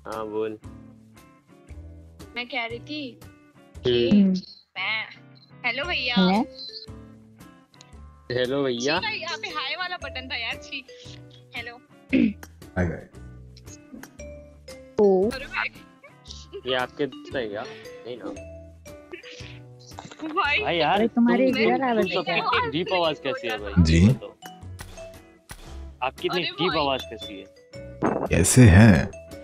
हाँ बोल। मैं कह रही थी हम्म। कि मैं हेलो भैया। हेलो भैया। छी भाई, यहाँ पे हाय वाला बटन था यार। छी। हेलो। Hi guys. अरे भाई। ये आपके दोस्त है क्या? नहीं ना भाई भाई यार, तुम्हारी तुम सबकी इतनी डीप आवाज कैसी है भाई? जी? ये बताओ, आपकी इतनी अरे डीप भाई। आवाज कैसी है? कैसे हैं?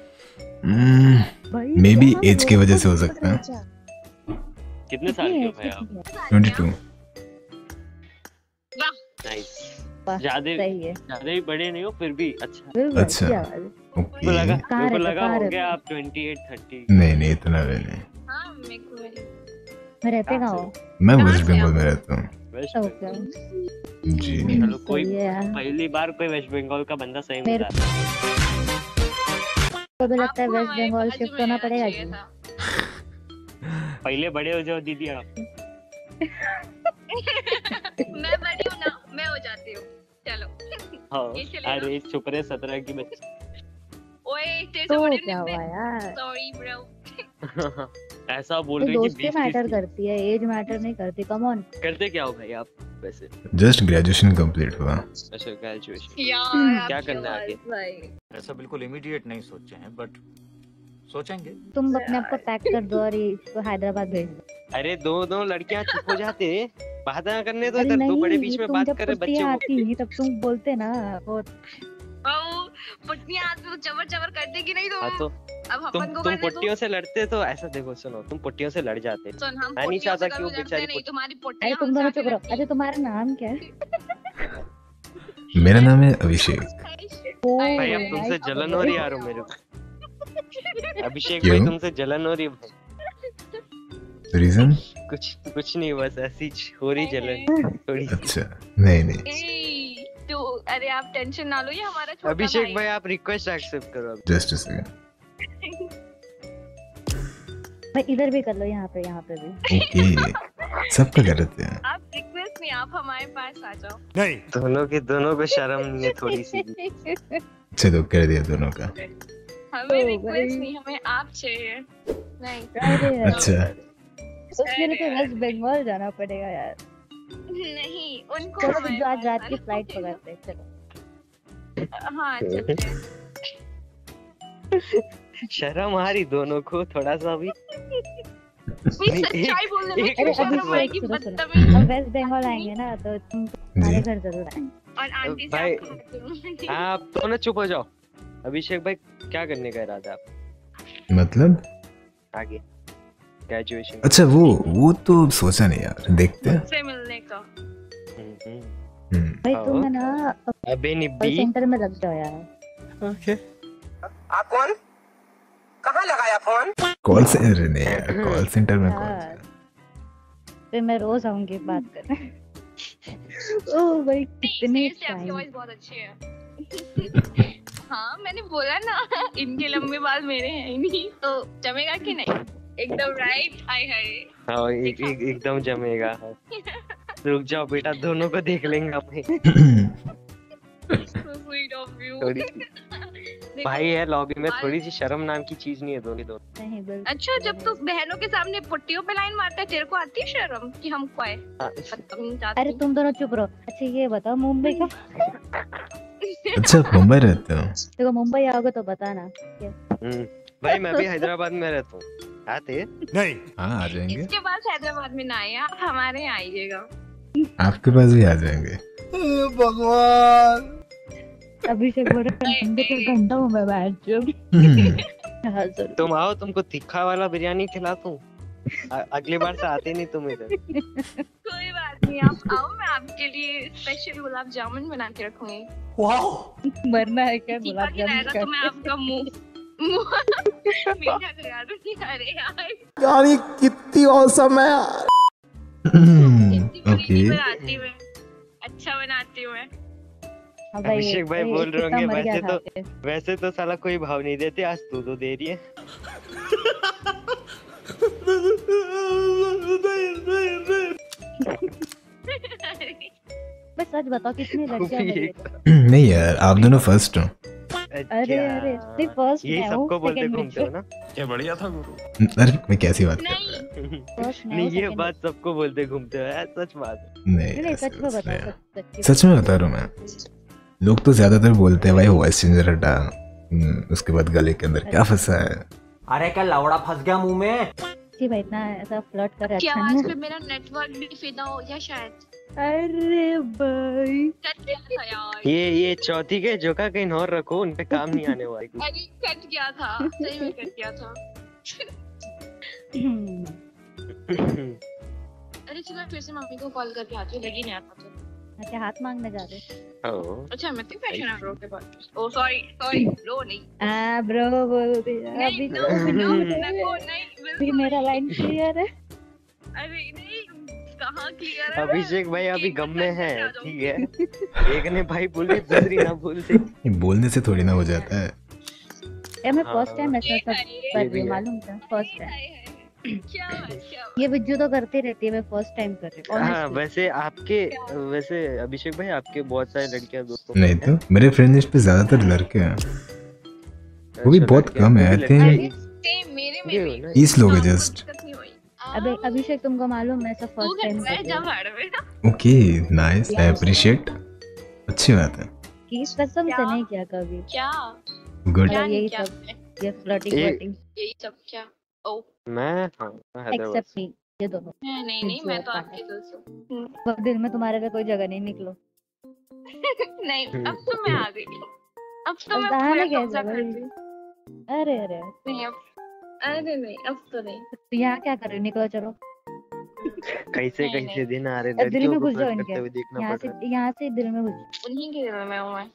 मे बी एज की वजह से हो सकता है। कितने साल के हो भाई आप? 22। वाह। नाइस। वाह, ज्यादा सही है। ज्यादा ही बड़े नहीं हो फिर भी अच्छा। अच्छा। मेरे को लगा कहाँ रहते, हो कहाँ गया रहते? आप 28 30। नहीं इतना भी नहीं। हाँ मेरे को मैं रहते कहाँ हो? मैं कहाँ वेस्ट से बंगाल आप? में रहता हूँ। West okay. बंगाल। जी। चलो कोई सही है यार। पहली बार कोई वेस्ट बंगाल का बंदा सही मेरे मिला। को भी लगता है आपको वेस्ट हमारे बंगाल बाजू शिफ्ट में होना रहना पड़ेगा चाहिए जी। था। पहले बड़े हो जाओ दीदी आप। मैं बड़ी हूँ ना, मैं हो जाती हूँ। चलो। हाँ। ये चलेगा? अरे छुप रहे 17 की बच्ची। ओए तेरे से तो बड़े क्या हुआ यार? Sorry bro. ऐसा बोल ये रही थी दोस्ती 20 मैटर 30। करती है, एज मैटर नहीं करती। Come on. करते क्या हो भाई आप वैसे? जस्ट ग्रेजुएशन कंप्लीट हुआ। अच्छा ग्रेजुएशन। यार क्या आपकी करना है आगे? आवाज भाई। ऐसा बिल्कुल इमीडिएट नहीं सोचे हैं बट सोचेंगे। तुम अपने आप को पैक कर दो और इसको हैदराबाद भेज दो। अरे दो लड़कियां चुप हो जाते, बात ना करने दो। अरे इधर दो बड़े नहीं, बीच में तुम बात जब कर रहे बच्चे पुट्टियाँ को। आती तब तुम बोलते ना वो। ओ पुटनिया हाथ में चबर चबर कर देगी नहीं हाँ तो। तो अब अपन को तुम करने दो। पुट्टियों से लड़ते तो ऐसा देखो, सुनो तुम पुट्टियों से लड़ जाते। सुन हम मैं नहीं पुट्टियों से चाहता कि कभी वो लड़ते बेचारी नहीं, तुम्हारी अरे पुट्टियां तुम हमसे दोनों आके चुप रहो। लड़ती अच्छा तुम्हारा नाम क्या है? मेरा नाम है अभिषेक। भाई अब तुमसे जलन हो रही यार मेरे को। अभिषेक क्यों? भाई तुमसे जलन हो रही है भाई। रीजन? कुछ नहीं, बस ऐसी हो रही जलन थोड़ी सी। अच्छा नहीं ए, तो अरे आप टेंशन ना लो, ये हमारा छोटा अभिषेक भाई आप रिक्वेस्ट एक्सेप्ट करो। Just a second. भाई इधर भी कर लो, यहाँ पे भी। ओके सबका कर रहे हैं। आप रिक्वेस्ट नहीं, आप हमारे पास आ जाओ। नहीं दोनों को शर्म नहीं है थोड़ी सी भी? अच्छा तो कर दिया दोनों का। हमें ओ रिक्वेस्ट भाई। नहीं, हमें आप चाहिए। नहीं अरे यार, अच्छा उसके लिए तो वेस्ट बंगाल जाना पड़ेगा यार। नहीं उनको चलो हमारे जो आज पास रात की आना फ्लाइट पड़ेगा। पकड़ते हैं, चलो। हाँ चलते हैं। शर्म आ रही दोनों को थोड़ा सा भी? नहीं, सच्चाई बोलने में एक क्यों अरे शर्म अभिषेक आएगी? सुनो सुनो, बदतमीज। हम वेस्ट बंगाल आएंगे ना तो तुम हमारे जी घर जरूर आएंगे। और आंटी से भाई, आप खाते हो। आप दोनों चुप हो जाओ। अभिषेक भाई क्या करने का इरादा है आप मतलब? आगे? ग्रेजुएशन। अच्छा वो तो सोचा नहीं यार, देखते हैं। से मिलने का। भाई हाँ। तुम है ना अबे कॉल निब्बी। सेंटर में लग जाओ यार। आप कौन? कहाँ लगाया फोन? कॉल सेंटर नहीं यार, कॉल सेंटर में कौन यार, सा? फिर मैं रोज आऊंगी बात करने। ओह भाई कितने seriously, आपकी टाइम। वॉइस बहुत अच्छी है। हाँ मैंने बोला ना, इनके लंबे बाल मेरे हैं ही नहीं, तो जमेगा कि नहीं? एकदम राइट। हाय हाय। हाँ एकदम जमेगा। हाँ। रुक जाओ बेटा, दोनों को देख लेंगे अपने। So sweet of you। थोड़ी देखो, भाई है लॉबी में, थोड़ी सी शर्म नाम की चीज नहीं है दोनों। नहीं बिल्कुल। अच्छा जब तू बहनों के सामने पुट्टियों पे लाइन मारता है, तेरे को आती है शर्म कि हम को है? बदतमीज आदमी। अरे तुम दोनों चुप रहो। अच्छा ये बताओ मुंबई का, अच्छा मुंबई रहते हो? देखो मुंबई आओगे तो बताना। भाई मैं भी हैदराबाद में रहता हूँ, आते? नहीं हाँ आ जाएंगे, इसके पास हैदराबाद में ना आए, आप हमारे यहाँ आइएगा। आपके पास भी आ जाएंगे। अभिषेक बोल रहे घंटा हूँ मैं बैठ जो। हाँ जरूर। तुम आओ, तुमको तीखा वाला बिरयानी खिलाता हूँ। अगली बार से आते नहीं तुम इधर। कोई बात नहीं, आप आओ, मैं आपके लिए स्पेशल गुलाब जामुन बना के रखूंगी। मरना है क्या तीखा गुलाब खिलाएगा तो जामुन मैं आपका मुंह मीठा करा दूंगी। अरे यार यार ये कितनी औसम है यार। इतनी बड़ी ओके नहीं बनाती मैं, अच्छा बनाती हूँ मैं। हाँ अभिषेक भाई बोल रहे कितना होंगे मर गया खा के। वैसे तो साला कोई भाव नहीं देते, आज तू तो दे रही है। बस सच बताओ कितनी लड़कियां खूबी मिली? एक- नहीं यार, आप दोनों फर्स्ट हो। अरे अरे नहीं फर्स्ट यही मैं हूँ सबको बोलते सेकंड घूमते हो ना? क्या बढ़िया था गुरु। अरे मैं कैसी बात कर रहा नहीं फर्स्ट मैं नहीं हूँ ये second बात सबको बोलते घूमते हो यार, सच बात है। हूँ। नहीं नहीं सच ऐसी में बात बता नहीं है। सच्ची सच में बता रहा हूँ मैं। लोग तो ज्यादातर बोलते हैं भाई वॉइस चेंजर हटा, उसके बाद गले के अंदर क्या फंसा है। अरे क्या लवड़ा फंस गया मुंह में। जी भाई इतना ऐसा फ्लर्ट कर की अच्छा आवाज नहीं पे मेरा नेटवर्क भी फिदा हो गया शायद। अरे भाई कट गया था यार। ये चौथी के जोका कहीं और रखो, उनपे काम नहीं आने वाली। अरे कट गया था, सही में कट गया था। अरे चलो फिर से मम्मी को कॉल करके आती हूँ, लगी नहीं आता तो। क्या हाथ मांगने जा रहे ओह, अच्छा मैं तो फैशन है ब्रो के पास। ओ सॉरी सॉरी ब्रो नहीं। आ ब्रो बोल दिया नहीं अभी नो नो नको नहीं भी बिल्कुल मेरा लाइन क्लियर है। अरे नहीं कहाँ क्लियर है। अभिषेक भाई अभी एक गम मिनट में में है, आ जाऊँ। ठीक है। एक ने भाई बोले दूसरी ना बोलते। ये बोलने से थोड़ी ना हो जाता है। यार मैं हाँ, फर्स्ट टाइम ऐसा सब ये कर भी रही हूँ है। मालूम था फर्स्ट टाइम। क्या क्या ये बिज्जू तो करती रहती है, मैं फर्स्ट टाइम कर रही हूँ हाँ honestly। वैसे आपके, वैसे अभिषेक भाई आपके बहुत सारे लड़कियां दोस्तों नहीं तो मेरे फ्रेंड लिस्ट पे ज्यादातर लड़के हैं, वो भी अच्छा, बहुत लड़कियां कम है। भी आई लड़के थिंक हैं। सेम मेरे में ये भी हो ना, 20 लोग हैं आपको जस्ट। दिक्कत नहीं हुई। अबे अभिषेक तुमको मालूम मैं ऐसा तू फर्स्ट टाइम घर कर में रही जा हूँ। भाड़ में। Okay nice, I appreciate. अच्छी बात है। कि कसम से क्या? नहीं किया कभी। क्या गुड। क्या यही नहीं क्या सब ये फ्लर्टिंग एक- वर्टिंग यही सब क्या। ओ मैं हाँ मैं हैदराबाद एक्सेप्ट मी ये दोनों। नहीं नहीं मैं तो आपके दिल से हूँ। वो दिल में तुम्हारे लिए कोई जगह नहीं, निकलो। नहीं अब तो मैं आ गई। अब तो अब मैं आने पूरा कैसे कब्जा कर भाई? ली। अरे अरे नहीं अब अरे नहीं अब तो नहीं। तो यहाँ क्या कर रहे हो? निकलो चलो कैसे नहीं, कैसे दिन आ रहे, दिल लड़कियों में को घुस जाओ फ्लर्ट इनके। करते हुए देखना यहाँ पड़ रहा से दिल में घुस उन्हीं के दिल में हूँ मैं।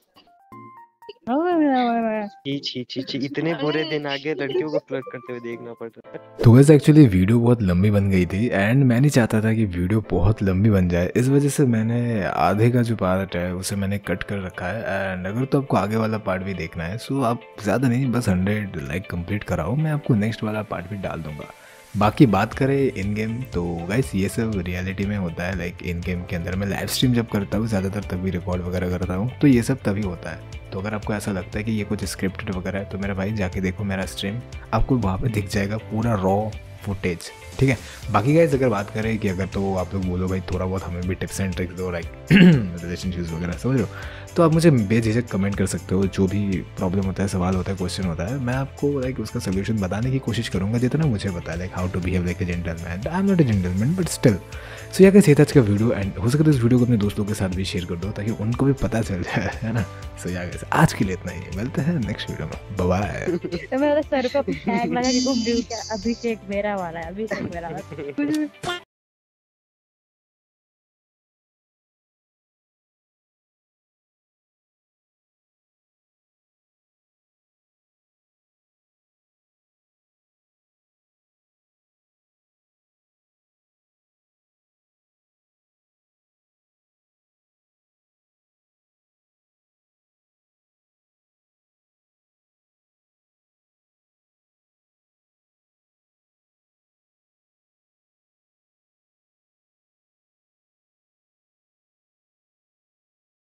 है। छी छी छी, इतने बुरे दिन आगे लड़कियों को फ्लर्ट करते हुए देखना पड़ रहा है। तो वैसे एक्चुअली वीडियो बहुत लंबी बन गई थी एंड मैं नहीं चाहता था कि वीडियो बहुत लंबी बन जाए, इस वजह से मैंने आधे का जो पार्ट है उसे मैंने कट कर रखा है। एंड अगर तो आपको आगे वाला पार्ट भी देखना है सो आप ज़्यादा नहीं बस 100 लाइक कंप्लीट कराओ, मैं आपको नेक्स्ट वाला पार्ट भी डाल दूंगा। बाकी बात करें इन गेम तो गाइस ये सब रियलिटी में होता है। लाइक इन गेम के अंदर मैं लाइव स्ट्रीम जब करता हूँ ज़्यादातर तभी रिकॉर्ड वगैरह करता हूँ, तो ये सब तभी होता है। तो अगर आपको ऐसा लगता है कि ये कुछ स्क्रिप्टेड वगैरह है तो मेरा भाई जाके देखो मेरा स्ट्रीम, आपको वहाँ पे दिख जाएगा पूरा रॉ फुटेज, ठीक है। बाकी गाइस अगर बात करें कि अगर तो आप लोग बोलो भाई थोड़ा बहुत हमें भी टिप्स एंड ट्रिक्स दो लाइक रिलेशनशिप्स वगैरह समझ लो, तो आप मुझे बेझिझक कमेंट कर सकते हो। जो भी प्रॉब्लम होता है, सवाल होता है, क्वेश्चन होता है, मैं आपको लाइक उसका सोल्यूशन बताने की कोशिश करूँगा जितना मुझे पता है, like how to behave like a gentleman. I am not a gentleman but still. So yeah कैसे आज का वीडियो एंड हो सके तो इस वीडियो को अपने दोस्तों के साथ भी शेयर कर दो ताकि उनको भी पता चल जाए, है ना। सो या कैसे आज के लिए इतना ही, मिलते हैं नेक्स्ट वीडियो में, बाय बाय। तो मेरे सर को टैग लगा के घूम रही हूँ क्या? अभिषेक मेरा वाला है, अभिषेक मेरा वाला है।